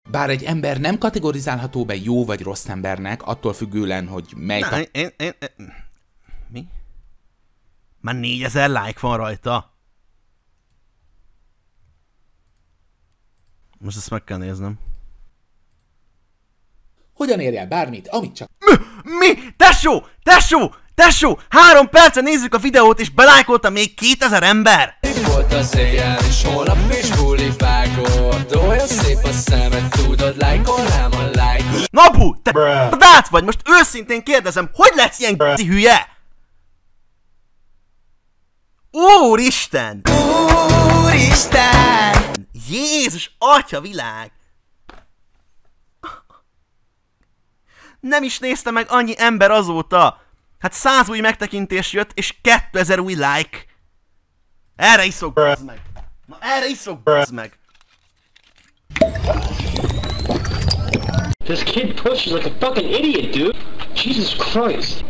Bár egy ember nem kategorizálható be jó vagy rossz embernek, attól függően, hogy mely... Mi? Már 4000 like van rajta. Most ezt meg kell néznem. Hogyan érj el bármit, amit csak... Mi? Tesó! 3 percen nézzük a videót, és belájkolta még 2000 ember! Volt az éjjel, és holnap is buli vágod. Olyan szép a szemed, tudod, lájkolnám a like. Nabu, te dác vagy, most őszintén kérdezem, hogy lesz ilyen g***i hülye? Úristen! Jézus, atya világ! Nem is nézte meg annyi ember azóta! Hát 100 új megtekintés jött, és 2000 új like! Erre iszok, b***z meg! Na erre iszok, b***z meg! This kid pushes like a fucking idiot, dude! Jesus Christ!